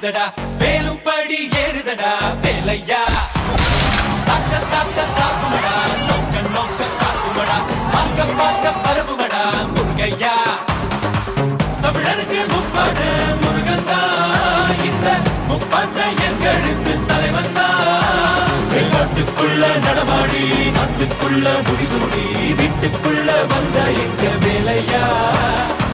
தெரியுதடா வேலும் படி ஏறுதடா வேலையா தாக்க தாக்க தாக்குமடா நோக்க நோக்க காக்குமடா பார்க்க பார்க்க பரவுமடா முருகையா தமிழருக்கு முப்பாடு முருகன் தான் இந்த முப்பாட்டை எங்களுக்கு தலைவன் தான் நாட்டுக்குள்ள நடமாடி நாட்டுக்குள்ள முடிசூடி வீட்டுக்குள்ள வந்த எங்க வேலையா